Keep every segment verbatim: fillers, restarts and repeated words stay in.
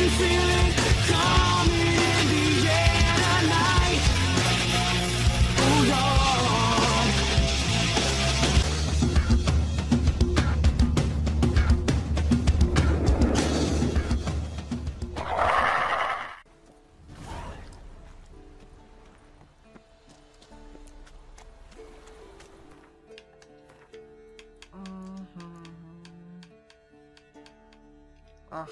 Ach.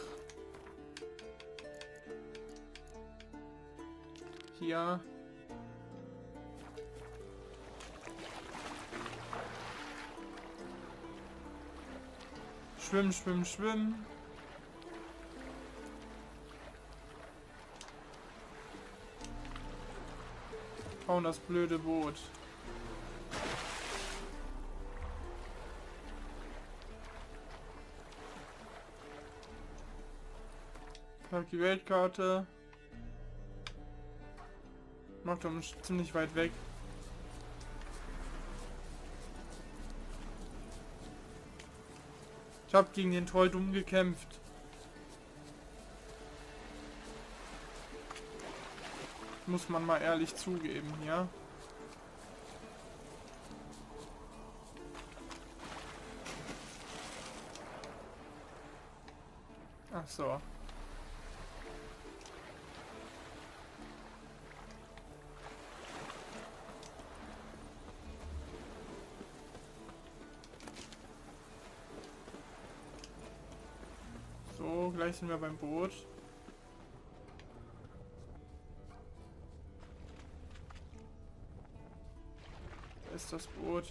Hier. Schwimmen, schwimmen, schwimmen. Bauen das blöde Boot. Die Weltkarte. Macht uns ziemlich weit weg. Ich habe gegen den Troll dumm gekämpft. Muss man mal ehrlich zugeben, ja. Ach so. So, gleich sind wir beim Boot. Da ist das Boot.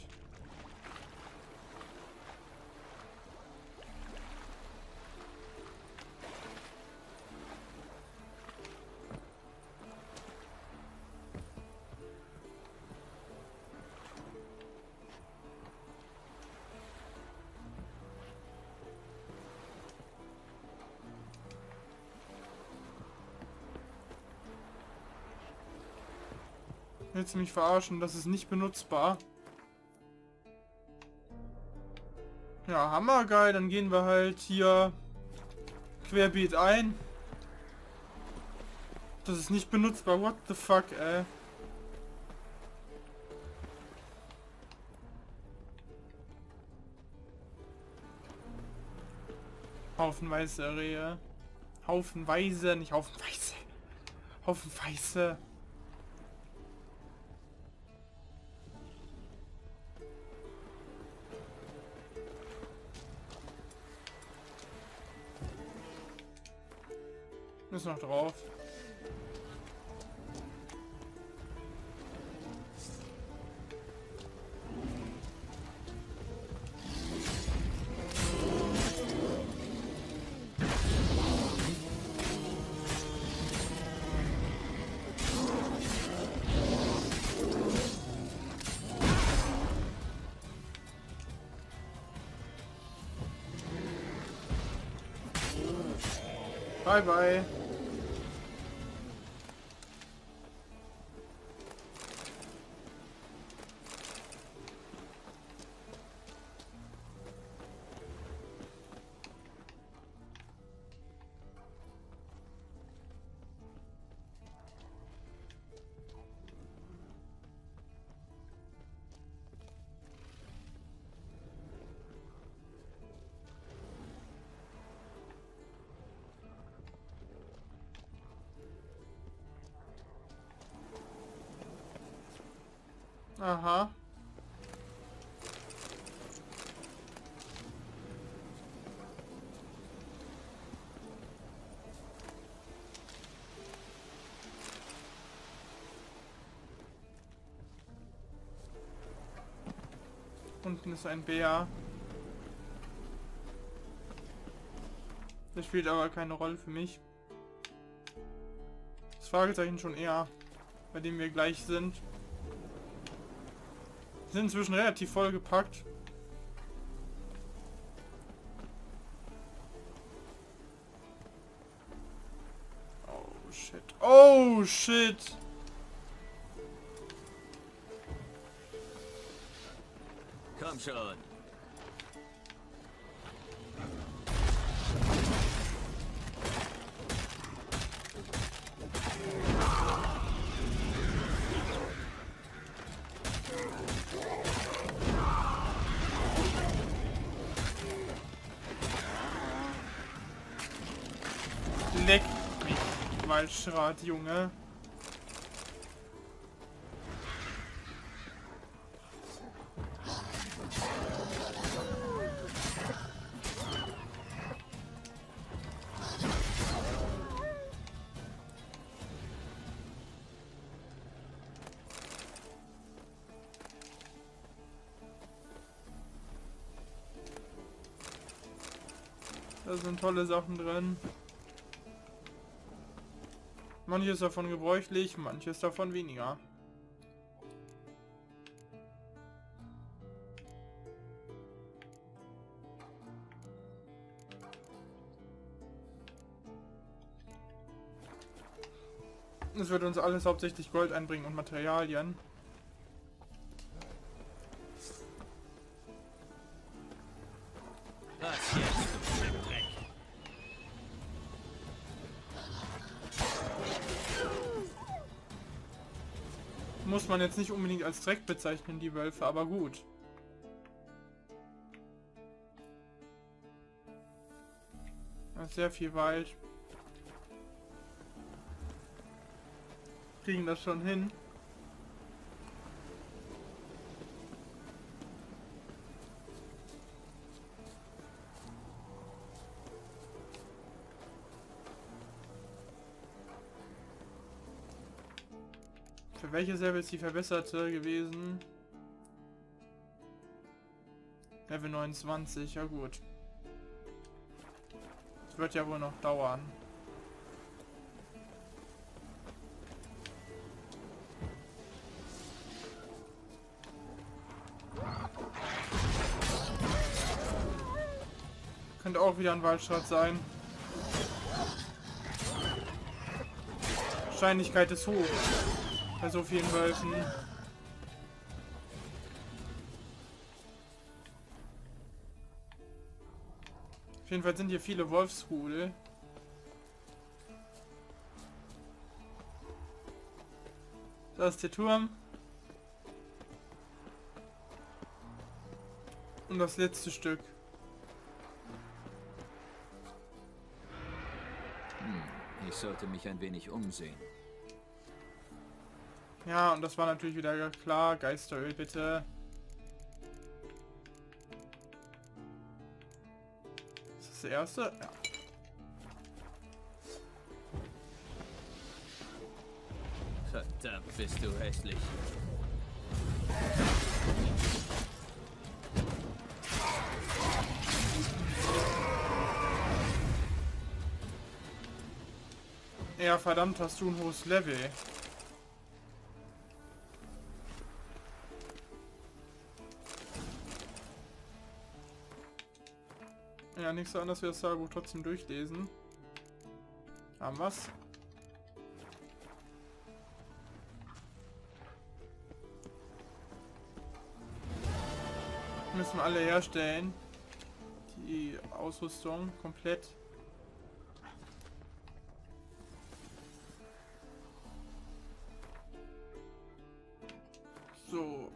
Willst du mich verarschen? Das ist nicht benutzbar. Ja, hammergeil. Dann gehen wir halt hier querbeet ein. Das ist nicht benutzbar. What the fuck, ey. Haufenweise Rehe. Haufenweise, nicht haufenweise. Haufenweise. Ist noch drauf. Bye bye. Aha. Unten ist ein Bär. Das spielt aber keine Rolle für mich. Das Fragezeichen schon eher, bei dem wir gleich sind. Wir sind inzwischen relativ voll gepackt. Oh shit. Oh shit. Komm schon. Leck mich, Waldschrat, Junge. Da sind tolle Sachen drin. Manches davon gebräuchlich, manches davon weniger. Es wird uns alles hauptsächlich Gold einbringen und Materialien. Was jetzt, du Dreck? Muss man jetzt nicht unbedingt als Dreck bezeichnen, die Wölfe, aber gut. Da ist sehr viel Wald. Kriegen das schon hin. Für welches Level ist die verbesserte gewesen? Level neunundzwanzig, ja gut. Das wird ja wohl noch dauern. Könnte auch wieder ein Waldschrat sein. Wahrscheinlichkeit ist hoch. Bei so vielen Wölfen. Auf jeden Fall sind hier viele Wolfsrudel. Da ist der Turm. Und das letzte Stück. Hm, ich sollte mich ein wenig umsehen. Ja, und das war natürlich wieder klar. Geisteröl, bitte. Ist das der erste? Ja. Verdammt, bist du hässlich. Ja, verdammt, hast du ein hohes Level. Ja, nichts anderes, wir das Tagebuch trotzdem durchlesen. Haben wir's? Müssen wir alle herstellen. Die Ausrüstung komplett. So.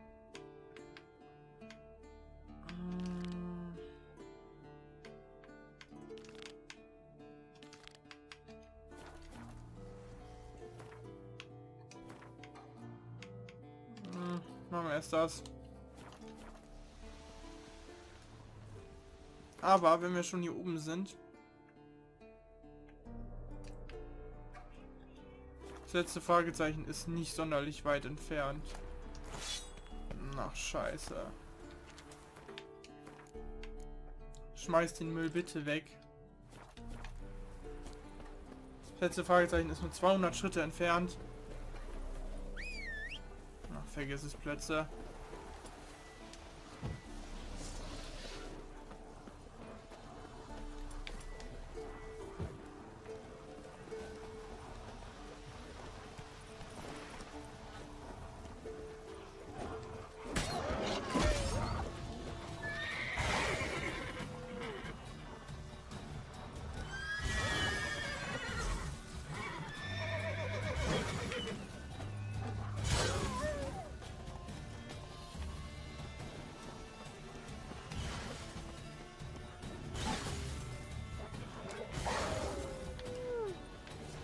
Hm, machen wir erst das. Aber wenn wir schon hier oben sind, das letzte Fragezeichen ist nicht sonderlich weit entfernt. Ach, scheiße. Schmeiß den Müll bitte weg. Das letzte Fragezeichen ist nur zweihundert Schritte entfernt. Ach, vergiss es, Plätze.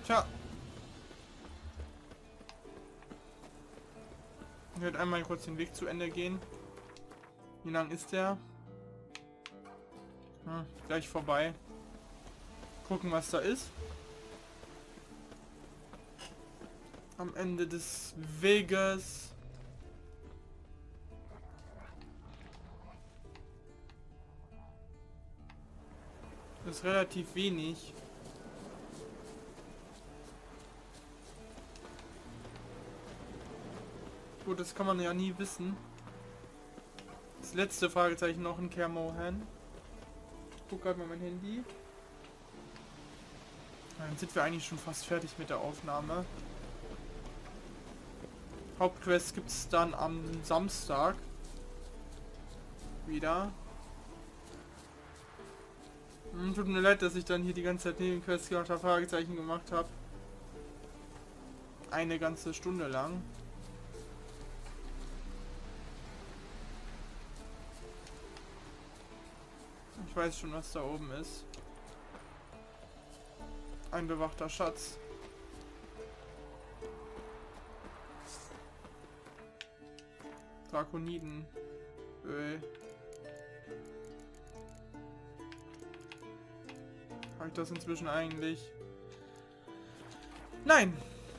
Tja. Ich werde einmal kurz den Weg zu Ende gehen. Wie lang ist der? Hm, gleich vorbei. Gucken, was da ist. Am Ende des Weges. Das ist relativ wenig. Gut, das kann man ja nie wissen. Das letzte Fragezeichen noch in Kaer Morhen. Ich guck gerade mal mein Handy. Dann sind wir eigentlich schon fast fertig mit der Aufnahme. Hauptquest gibt es dann am Samstag. Wieder. Hm, tut mir leid, dass ich dann hier die ganze Zeit Nebenquests unter Fragezeichen gemacht habe. Eine ganze Stunde lang. Ich weiß schon, was da oben ist. Ein bewachter Schatz. Drakoniden. Öl. Habe ich das inzwischen eigentlich? Nein!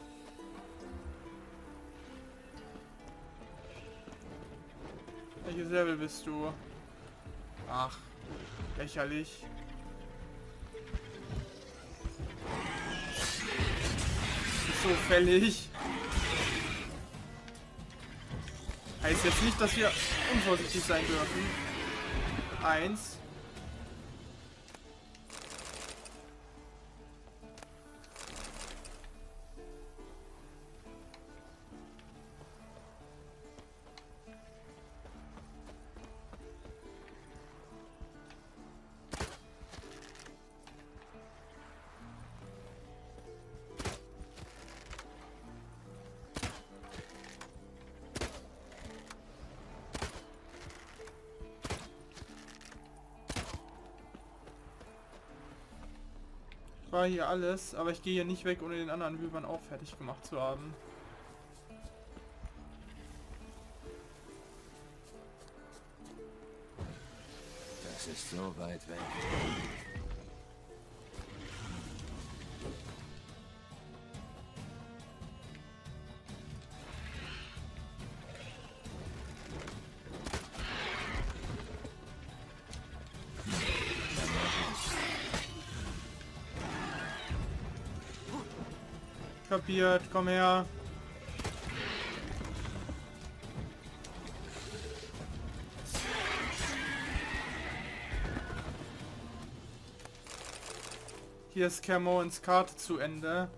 Welches Level bist du? Ach, lächerlich. So fällig. Heißt jetzt nicht, dass wir unvorsichtig sein dürfen. Eins. War hier alles, aber ich gehe hier nicht weg, ohne den anderen Wyvern auch fertig gemacht zu haben. Das ist so weit weg. Kapiert, komm her. Hier ist Kaer Morhens Karte zu Ende.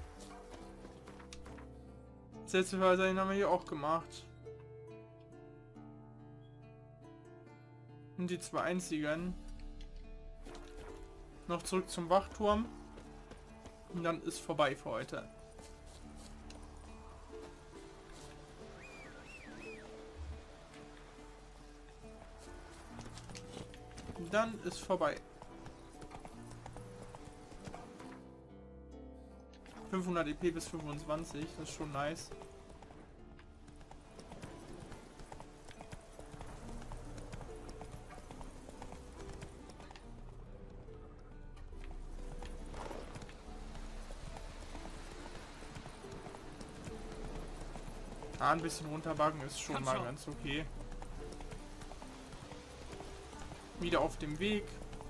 Das letzte Fragezeichen haben wir hier auch gemacht. Und die zwei einzigen. Noch zurück zum Wachturm. Und dann ist vorbei für heute. Dann ist vorbei. fünfhundert E P bis fünfundzwanzig, das ist schon nice. Ah, ein bisschen runterbuggen ist schon mal ganz okay. Wieder auf dem Weg.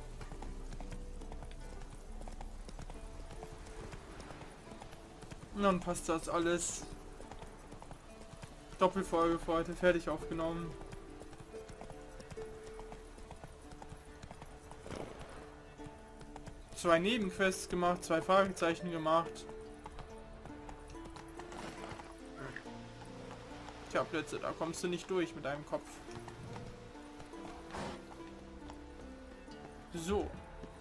Und dann passt das alles. Doppelfolge für heute fertig aufgenommen. Zwei Nebenquests gemacht, zwei Fragezeichen gemacht. Tja, Blödsinn, da kommst du nicht durch mit deinem Kopf. So.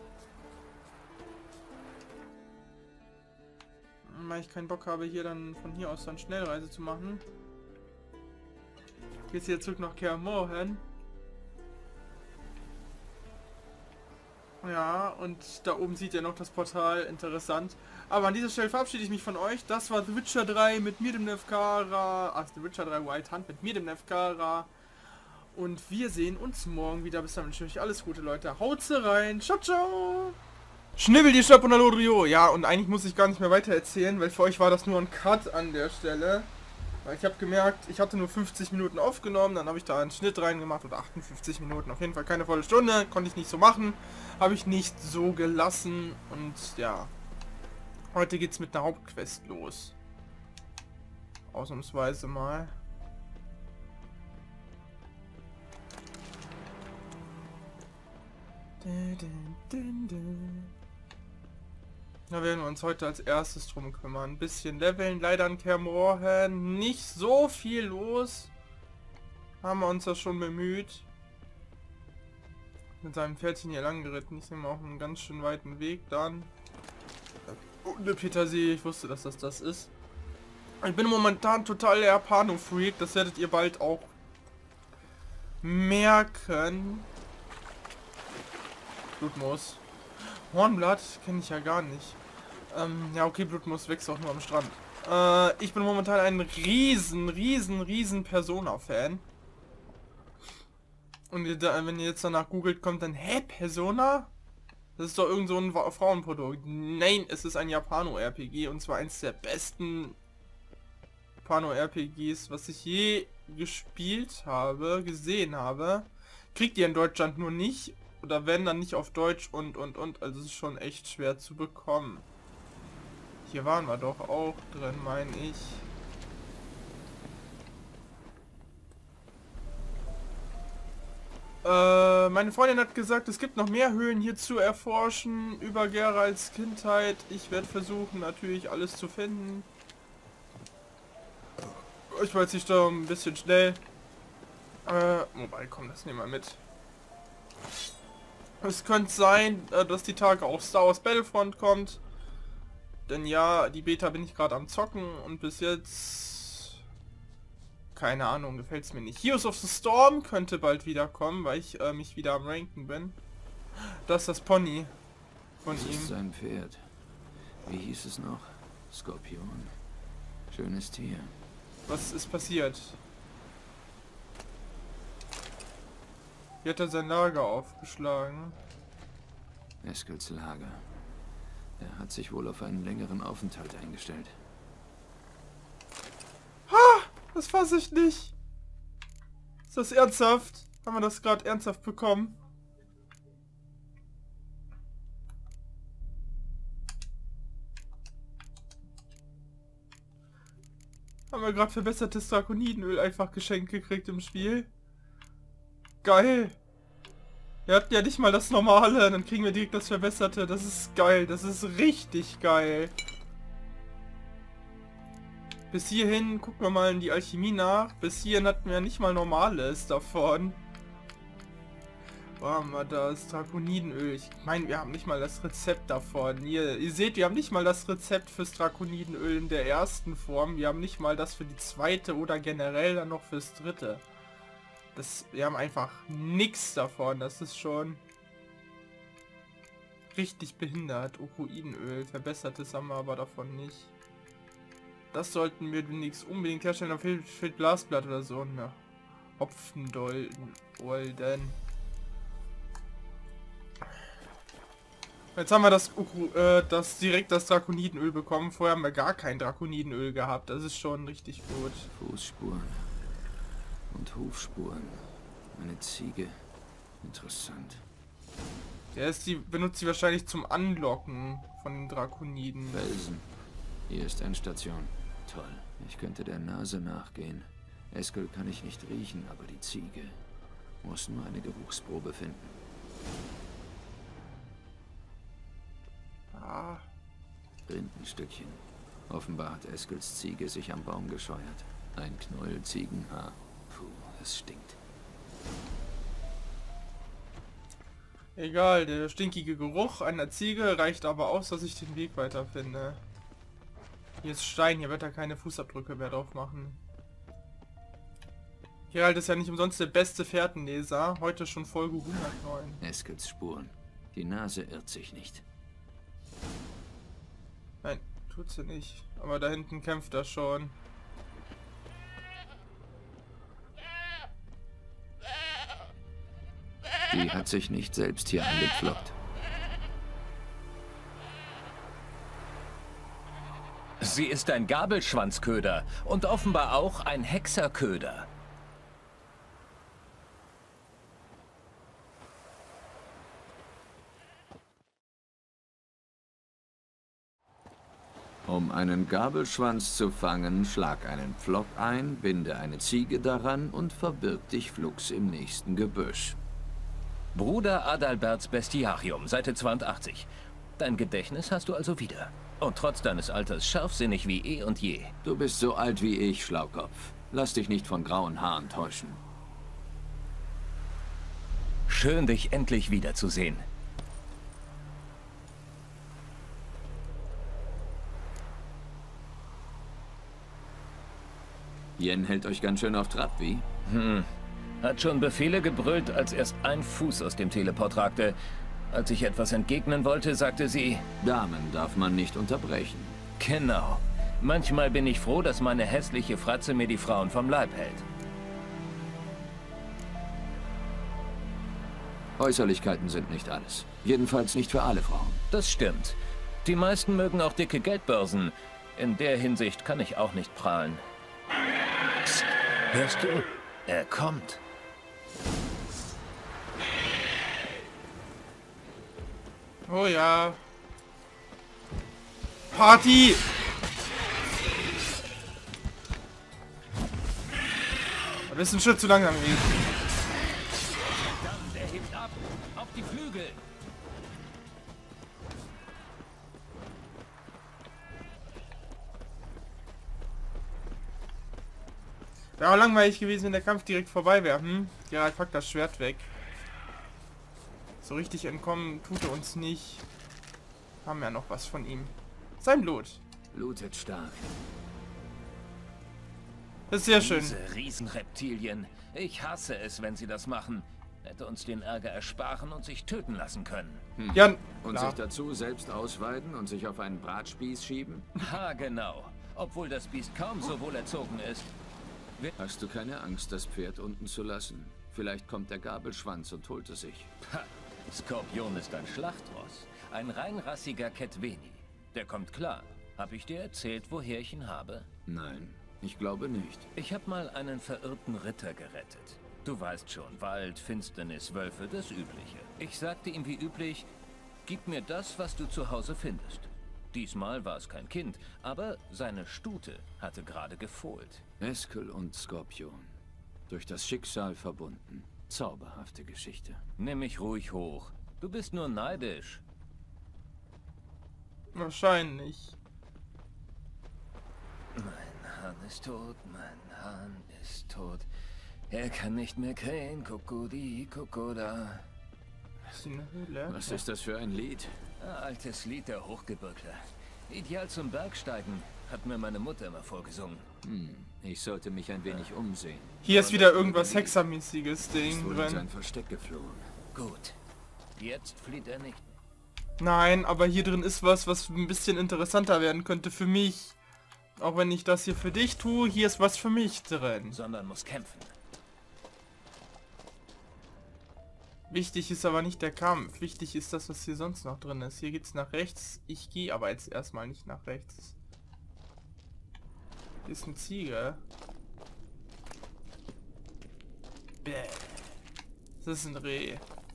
Weil ich keinen Bock habe, hier dann von hier aus dann Schnellreise zu machen. Geht's hier zurück nach Kaer Morhen. Ja, und da oben sieht ihr noch das Portal, interessant. Aber an dieser Stelle verabschiede ich mich von euch. Das war The Witcher drei mit mir, dem Nefkara. Ach, The Witcher drei Wild Hunt mit mir, dem Nefkara. Und wir sehen uns morgen wieder. Bis dann wünsche ich euch alles Gute, Leute. Haut's rein. Ciao, ciao. Schnibbel die Stab und Alorio. Ja, und eigentlich muss ich gar nicht mehr weiter erzählen, weil für euch war das nur ein Cut an der Stelle. Weil ich habe gemerkt, ich hatte nur fünfzig Minuten aufgenommen, dann habe ich da einen Schnitt reingemacht oder achtundfünfzig Minuten. Auf jeden Fall keine volle Stunde, konnte ich nicht so machen. Habe ich nicht so gelassen und ja. Heute geht's mit einer Hauptquest los. Ausnahmsweise mal. Da werden wir uns heute als erstes drum kümmern. Ein bisschen leveln. Leider in Kaer Morhen nicht so viel los. Haben wir uns das schon bemüht. Mit seinem Pferdchen hier lang geritten. Ich nehme auch einen ganz schön weiten Weg dann. Und eine Petersilie. Ich wusste, dass das das ist. Ich bin momentan total der Japano-Freak. Das werdet ihr bald auch merken. Blutmoos. Hornblatt kenne ich ja gar nicht. Ähm, ja, okay, Blutmoos wächst auch nur am Strand. Äh, ich bin momentan ein riesen, riesen, riesen Persona-Fan. Und ihr da, wenn ihr jetzt danach googelt, kommt dann, hä, Persona? Das ist doch irgend so ein Frauenprodukt. Nein, es ist ein Japano-R P G und zwar eins der besten Japano-R P Gs, was ich je gespielt habe, gesehen habe. Kriegt ihr in Deutschland nur nicht. Oder wenn, dann nicht auf Deutsch und und und. Also es ist schon echt schwer zu bekommen. Hier waren wir doch auch drin, meine ich. Äh, meine Freundin hat gesagt, es gibt noch mehr Höhlen hier zu erforschen über Geralts Kindheit. Ich werde versuchen, natürlich alles zu finden. Ich weiß nicht, da ein bisschen schnell. Äh, wobei, komm, das nehmen wir mit. Es könnte sein, dass die Tage auch Star Wars Battlefront kommt. Denn ja, die Beta bin ich gerade am Zocken und bis jetzt... Keine Ahnung, gefällt es mir nicht. Heroes of the Storm könnte bald wieder kommen, weil ich äh, mich wieder am Ranken bin. Das ist das Pony von das ihm. Ist sein Pferd. Wie hieß es noch? Skorpion. Schönes Tier. Was ist passiert? Hier hat er sein Lager aufgeschlagen. Eskels Lager. Er hat sich wohl auf einen längeren Aufenthalt eingestellt. Ha! Das fasse ich nicht. Ist das ernsthaft? Haben wir das gerade ernsthaft bekommen? Haben wir gerade verbessertes Drakonidenöl einfach geschenkt gekriegt im Spiel? Geil. Wir hatten ja nicht mal das normale, dann kriegen wir direkt das verbesserte. Das ist geil, das ist richtig geil. Bis hierhin, gucken wir mal in die Alchemie nach. Bis hierhin hatten wir nicht mal normales davon. Wo haben wir das? Drakonidenöl. Ich meine, wir haben nicht mal das Rezept davon. Ihr, ihr seht, wir haben nicht mal das Rezept fürs Drakonidenöl in der ersten Form. Wir haben nicht mal das für die zweite oder generell dann noch fürs dritte. Das, wir haben einfach nichts davon. Das ist schon richtig behindert. Okruidenöl. Verbessertes haben wir aber davon nicht. Das sollten wir demnächst unbedingt herstellen. Da fehlt, fehlt Glasblatt oder so. Ne. Hopfendolden. Jetzt haben wir das, äh, das direkt das Drakonidenöl bekommen. Vorher haben wir gar kein Drakonidenöl gehabt. Das ist schon richtig gut. Fußspuren und Hufspuren. Eine Ziege. Interessant. Der ist die, benutzt sie wahrscheinlich zum Anlocken von den Drakoniden. Felsen. Hier ist Endstation. Toll. Ich könnte der Nase nachgehen. Eskel kann ich nicht riechen, aber die Ziege muss nur eine Geruchsprobe finden. Ah. Rindenstückchen. Offenbar hat Eskels Ziege sich am Baum gescheuert. Ein Knäuel Ziegenhaar. Puh, es stinkt. Egal, der stinkige Geruch einer Ziege reicht aber aus, dass ich den Weg weiterfinde. Hier ist Stein, hier wird er keine Fußabdrücke mehr drauf machen. Geralt ist ja nicht umsonst der beste Fährtenleser. Heute schon Folge hundertneun. Eskels Spuren. Die Nase irrt sich nicht. Nein, tut sie nicht. Aber da hinten kämpft er schon. Die hat sich nicht selbst hier angepflockt. Sie ist ein Gabelschwanzköder und offenbar auch ein Hexerköder. Um einen Gabelschwanz zu fangen, schlag einen Pflock ein, binde eine Ziege daran und verbirg dich flugs im nächsten Gebüsch. Bruder Adalberts Bestiarium, Seite zweiundachtzig. Dein Gedächtnis hast du also wieder. Und trotz deines Alters scharfsinnig wie eh und je. Du bist so alt wie ich, Schlaukopf. Lass dich nicht von grauen Haaren täuschen. Schön, dich endlich wiederzusehen. Yen hält euch ganz schön auf Trab, wie? Hm. Hat schon Befehle gebrüllt, als erst ein Fuß aus dem Teleport ragte. Als ich etwas entgegnen wollte, sagte sie... Damen darf man nicht unterbrechen. Genau. Manchmal bin ich froh, dass meine hässliche Fratze mir die Frauen vom Leib hält. Äußerlichkeiten sind nicht alles. Jedenfalls nicht für alle Frauen. Das stimmt. Die meisten mögen auch dicke Geldbörsen. In der Hinsicht kann ich auch nicht prahlen. Psst. Hörst du? Er kommt. Oh ja. Party! Das ist ein Schritt zu langsam gewesen. Verdammt, der hebt ab. Auf die Flügel. Wäre auch langweilig gewesen, wenn der Kampf direkt vorbei wäre. Hm? Geralt packt das Schwert weg. So richtig entkommen tut er uns nicht. Haben ja noch was von ihm. Sein Blut. Blutet stark. Das ist sehr schön. Diese Riesenreptilien. Ich hasse es, wenn sie das machen. Hätte uns den Ärger ersparen und sich töten lassen können. Hm. Ja, und klar. sich dazu selbst ausweiden und sich auf einen Bratspieß schieben? Ha, genau. Obwohl das Biest kaum so wohl erzogen ist. Hast du keine Angst, das Pferd unten zu lassen? Vielleicht kommt der Gabelschwanz und holt es sich. Ha, Skorpion ist ein Schlachtross. Ein reinrassiger Ketveni. Der kommt klar. Hab ich dir erzählt, woher ich ihn habe? Nein, ich glaube nicht. Ich habe mal einen verirrten Ritter gerettet. Du weißt schon, Wald, Finsternis, Wölfe, das Übliche. Ich sagte ihm wie üblich, gib mir das, was du zu Hause findest. Diesmal war es kein Kind, aber seine Stute hatte gerade gefohlt. Eskel und Skorpion. Durch das Schicksal verbunden. Zauberhafte Geschichte. Nimm mich ruhig hoch. Du bist nur neidisch. Wahrscheinlich. Mein Hahn ist tot, mein Hahn ist tot. Er kann nicht mehr krähen, Kokodi, Kokoda. Das ist eine Höhle. Was ist das für ein Lied? Ein altes Lied der Hochgebirgler. Ideal zum Bergsteigen, hat mir meine Mutter immer vorgesungen. Hm, ich sollte mich ein wenig umsehen. Hier ist wieder irgendwas Hexermäßiges Ist Ding wohl in drin. sein Versteck geflohen. Gut. Jetzt flieht er nicht. Nein, aber hier drin ist was, was ein bisschen interessanter werden könnte für mich. Auch wenn ich das hier für dich tue, hier ist was für mich drin. Sondern muss kämpfen. Wichtig ist aber nicht der Kampf. Wichtig ist das, was hier sonst noch drin ist. Hier geht's nach rechts. Ich gehe aber jetzt erstmal nicht nach rechts. Hier ist eine Ziege. Bäh. Das ist ein Reh.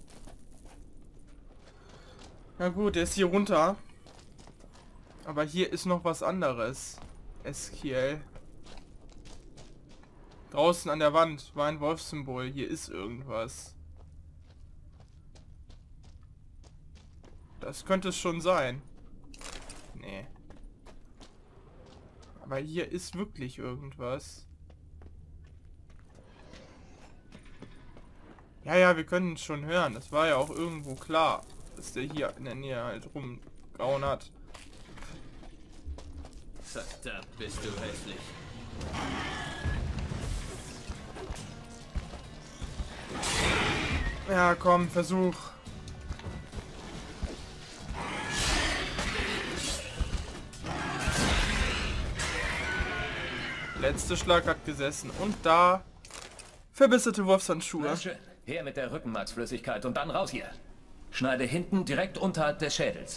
Na gut, der ist hier runter. Aber hier ist noch was anderes. Eskiel. Draußen an der Wand war ein Wolfssymbol. Hier ist irgendwas. Das könnte es schon sein. Nee. Aber hier ist wirklich irgendwas. Ja, ja, wir können es schon hören. Das war ja auch irgendwo klar, dass der hier in der Nähe halt rumgehauen hat. Verdammt, bist du hässlich. Ja, komm, versuch. Letzter Schlag hat gesessen. Und da verbesserte Wolfshandschuhe. Na schön. Her mit der Rückenmarksflüssigkeit und dann raus hier. Schneide hinten direkt unterhalb des Schädels.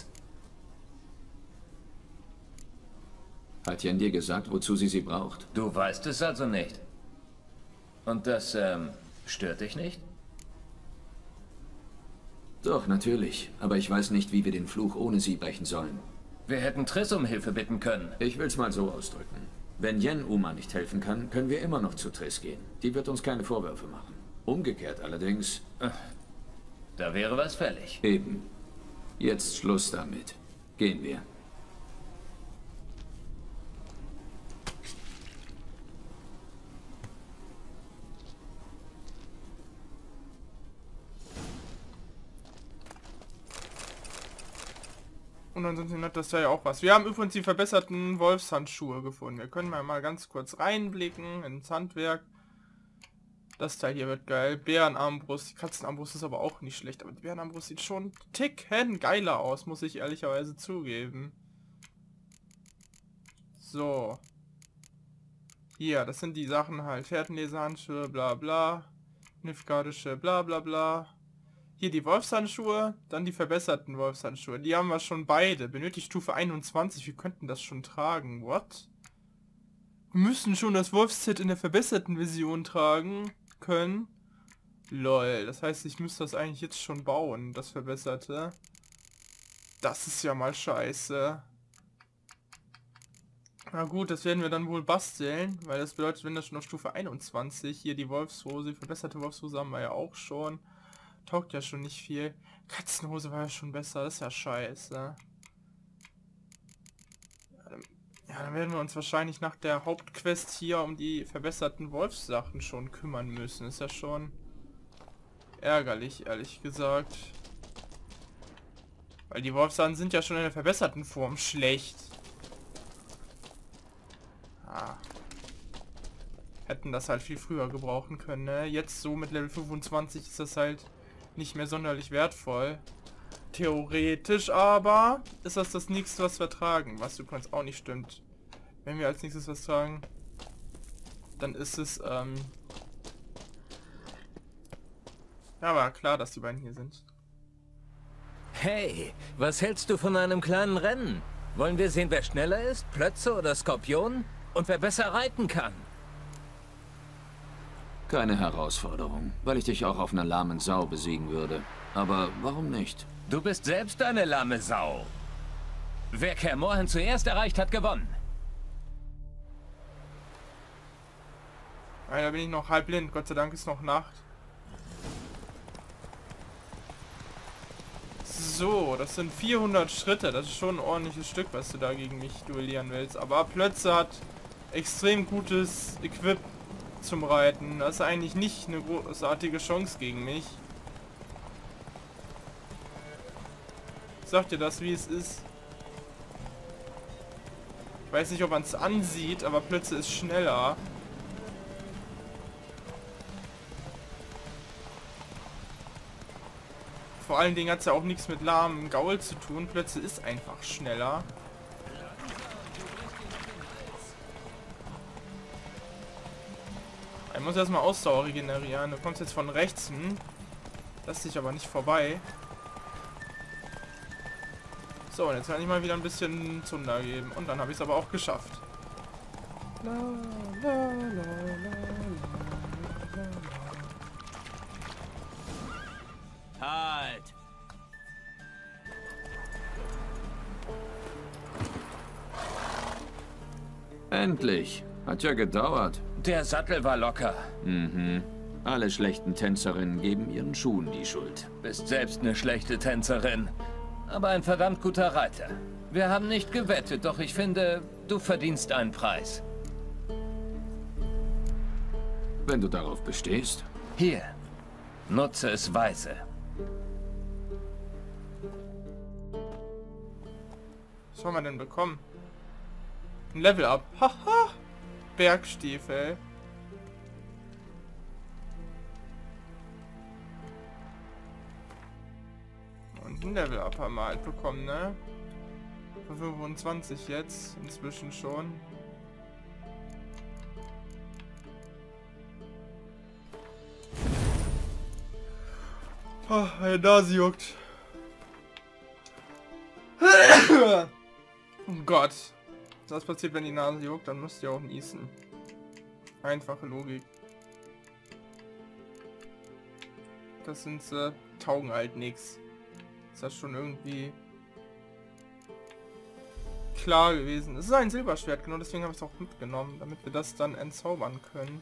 Hat Jen dir gesagt, wozu sie sie braucht? Du weißt es also nicht. Und das, ähm, stört dich nicht? Doch, natürlich. Aber ich weiß nicht, wie wir den Fluch ohne sie brechen sollen. Wir hätten Triss um Hilfe bitten können. Ich will's mal so ausdrücken. Wenn Jen Uma nicht helfen kann, können wir immer noch zu Triss gehen. Die wird uns keine Vorwürfe machen. Umgekehrt allerdings... Da wäre was fällig. Eben. Jetzt Schluss damit. Gehen wir. Und ansonsten hat das da ja auch was. Wir haben übrigens die verbesserten Wolfshandschuhe gefunden. Wir können mal, mal ganz kurz reinblicken ins Handwerk. Das Teil hier wird geil. Bärenarmbrust. Die Katzenarmbrust ist aber auch nicht schlecht. Aber die Bärenarmbrust sieht schon einen Ticken geiler aus, muss ich ehrlicherweise zugeben. So. Hier, das sind die Sachen halt. Fährtenleserhandschuhe, bla bla. Nilfgaardische, bla bla bla. Hier die Wolfshandschuhe, dann die verbesserten Wolfshandschuhe. Die haben wir schon beide. Benötigt Stufe einundzwanzig. Wir könnten das schon tragen. What? Wir müssen schon das Wolfsset in der verbesserten Version tragen können. Lol. Das heißt, ich müsste das eigentlich jetzt schon bauen, das verbesserte. Das ist ja mal scheiße. Na gut, das werden wir dann wohl basteln. Weil das bedeutet, wenn das schon auf Stufe einundzwanzig, hier die Wolfshose, die verbesserte Wolfshose haben wir ja auch schon. Taugt ja schon nicht viel. Katzenhose war ja schon besser, das ist ja scheiße. Ja dann, ja, dann werden wir uns wahrscheinlich nach der Hauptquest hier um die verbesserten Wolfssachen schon kümmern müssen. Ist ja schon ärgerlich, ehrlich gesagt. Weil die Wolfssachen sind ja schon in der verbesserten Form schlecht. Ah. Hätten das halt viel früher gebrauchen können, ne? Jetzt so mit Level fünfundzwanzig ist das halt nicht mehr sonderlich wertvoll. Theoretisch aber ist das das nächste, was wir tragen. Was übrigens auch nicht stimmt. Wenn wir als nächstes was tragen, dann ist es, ähm... ja, war klar, dass die beiden hier sind. Hey, was hältst du von einem kleinen Rennen? Wollen wir sehen, wer schneller ist? Plötze oder Skorpion? Und wer besser reiten kann? Keine Herausforderung, weil ich dich auch auf einer lahmen Sau besiegen würde. Aber warum nicht? Du bist selbst eine lahme Sau. Wer Kaer Morhen zuerst erreicht, hat gewonnen. Ja, da bin ich noch halb blind. Gott sei Dank ist noch Nacht. So, das sind vierhundert Schritte. Das ist schon ein ordentliches Stück, was du da gegen mich duellieren willst. Aber Plötze hat extrem gutes Equip zum Reiten. Das ist eigentlich nicht eine großartige Chance gegen mich. Ich sag dir das, wie es ist. Ich weiß nicht, ob man es ansieht, aber Plötze ist schneller. Vor allen Dingen hat es ja auch nichts mit lahmem Gaul zu tun. Plötze ist einfach schneller. Ich muss erstmal Ausdauer regenerieren. Du kommst jetzt von rechts. Hm? Lass dich aber nicht vorbei. So, und jetzt kann ich mal wieder ein bisschen Zunder geben. Und dann habe ich es aber auch geschafft. La, la, la, la, la, la. Halt! Endlich. Hat ja gedauert. Der Sattel war locker. Mhm. Alle schlechten Tänzerinnen geben ihren Schuhen die Schuld. Bist selbst eine schlechte Tänzerin. Aber ein verdammt guter Reiter. Wir haben nicht gewettet, doch ich finde, du verdienst einen Preis. Wenn du darauf bestehst. Hier. Nutze es weise. Was haben wir denn bekommen? Ein Level Up. Haha. Bergstiefel. Und ein Level Up haben wir halt bekommen, ne? Von fünfundzwanzig jetzt. Inzwischen schon. Oh, meine Nase juckt. Oh Gott. Was passiert, wenn die Nase juckt? Dann müsst ihr auch niesen. Einfache Logik. Das sind sie. Taugen halt nix. Ist das schon irgendwie klar gewesen. Es ist ein Silberschwert, genau deswegen habe ich es auch mitgenommen, damit wir das dann entzaubern können.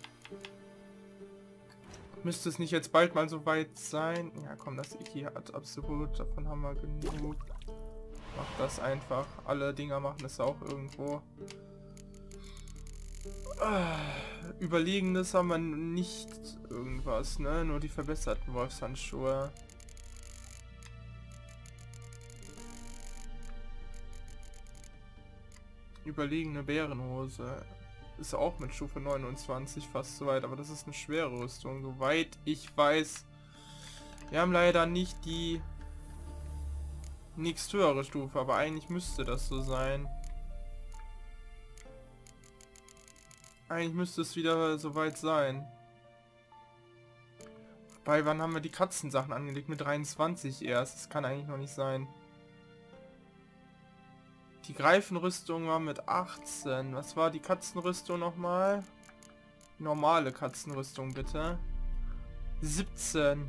Müsste es nicht jetzt bald mal so weit sein? Ja komm, das Iki hat absolut, davon haben wir genug. Mach das einfach. Alle Dinger machen es auch irgendwo. Ah, Überlegenes haben wir nicht irgendwas, ne? Nur die verbesserten Wolfshandschuhe. Überlegene Bärenhose. Ist auch mit Stufe neunundzwanzig fast soweit, aber das ist eine schwere Rüstung, soweit ich weiß. Wir haben leider nicht die nächst höhere Stufe, aber eigentlich müsste das so sein. Eigentlich müsste es wieder soweit sein. Bei wann haben wir die Katzensachen angelegt? Mit dreiundzwanzig erst. Das kann eigentlich noch nicht sein. Die Greifenrüstung war mit achtzehn. Was war die Katzenrüstung nochmal? Normale Katzenrüstung bitte. siebzehn.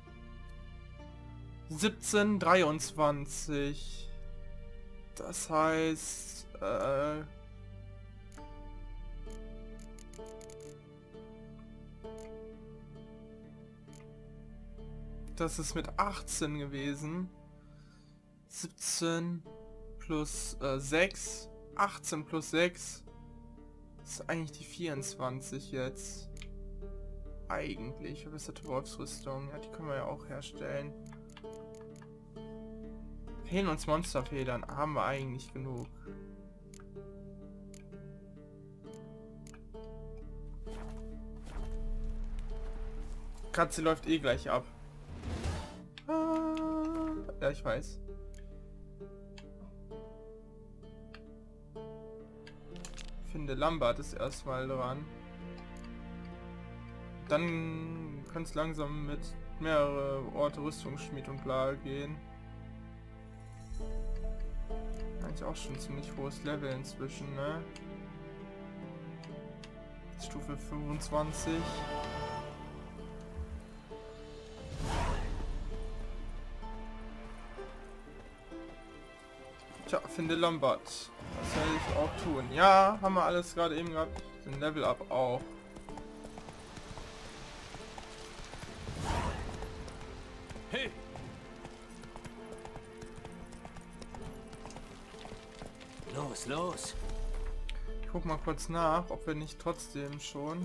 siebzehn, dreiundzwanzig. Das heißt... Äh, das ist mit achtzehn gewesen. siebzehn plus äh, sechs. achtzehn plus sechs. Das ist eigentlich die vierundzwanzig jetzt. Eigentlich. Verbesserte Wolfsrüstung. Ja, die können wir ja auch herstellen. Fehlen uns Monsterfedern. Haben wir eigentlich genug. Katze läuft eh gleich ab. Ja, ich weiß. Finde Lambert ist erstmal dran. Dann kann es langsam mit mehrere Orte Rüstungsschmied und bla gehen. Eigentlich auch schon ziemlich hohes Level inzwischen, ne? Stufe fünfundzwanzig. Tja, finde Lambert. Das werde ich auch tun. Ja, haben wir alles gerade eben gehabt. Den Level Up auch. Hey! Los, los! Ich guck mal kurz nach, ob wir nicht trotzdem schon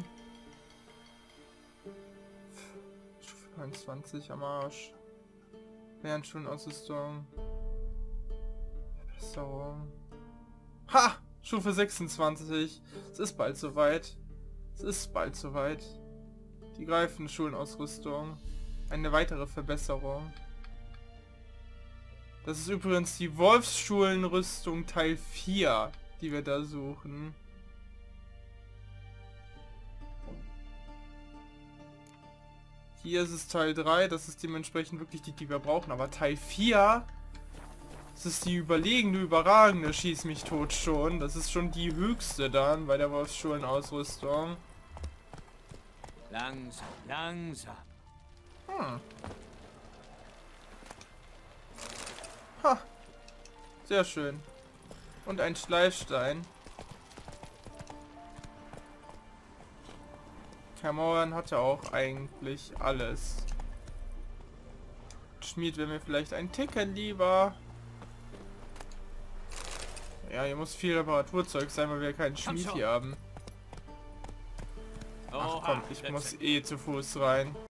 Stufe neunundzwanzig am Arsch. Lernschulausrüstung. Verbesserung. Ha! Stufe sechsundzwanzig. Es ist bald soweit. Es ist bald soweit. Die greifende Schulenausrüstung. Eine weitere Verbesserung. Das ist übrigens die Wolfsschulenrüstung Teil vier, die wir da suchen. Hier ist es Teil drei, das ist dementsprechend wirklich die, die wir brauchen. Aber Teil vier, das ist die überlegene, überragende Schieß mich tot schon. Das ist schon die höchste dann bei der Wolfsschulenausrüstung. Langsam, langsam. Hm. Ha. Sehr schön. Und ein Schleifstein. Cameron hatte auch eigentlich alles. Schmied wäre mir vielleicht ein Ticken lieber. Ja, hier muss viel Reparaturzeug sein, weil wir keinen Schmied hier haben. Ach komm, ich muss eh zu Fuß rein.